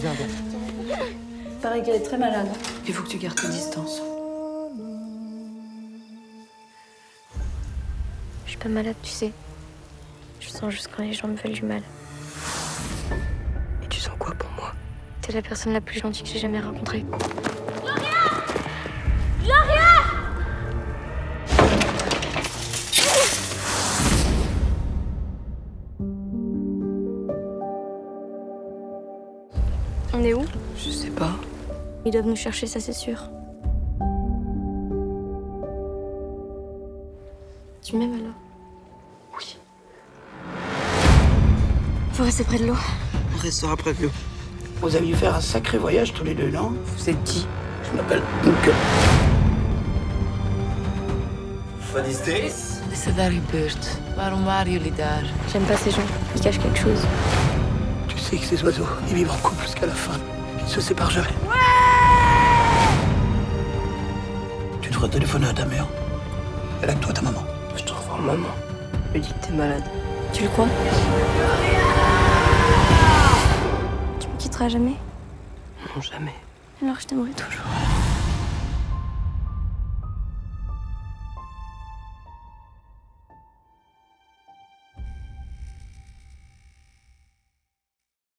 viens. Paraît qu'elle est très malade. Il faut que tu gardes tes distances. Je suis pas malade, tu sais. Je sens juste quand les gens me veulent du mal. Et tu sens quoi pour moi? T'es la personne la plus gentille que j'ai jamais rencontrée. On est où? Je sais pas. Ils doivent nous chercher, ça c'est sûr. Tu m'aimes alors? Oui. Faut rester près de l'eau. On restera près de l'eau. Vous aviez fait un sacré voyage tous les deux, non? Vous êtes qui? Je m'appelle Unke. Wat is dit? Wat is er daar gebeurd? Waarom waren jullie daar? J'aime pas ces gens. Ils cachent quelque chose. Tu sais que ces oiseaux, ils vivent en couple jusqu'à la fin. Ils ne se séparent jamais. Ouais! Tu devrais téléphoner à ta mère. Elle a que toi, ta maman. Je te revois maman. Je lui dis que t'es malade. Tu le crois? Tu me quitteras jamais? Non, jamais. Alors je t'aimerai toujours.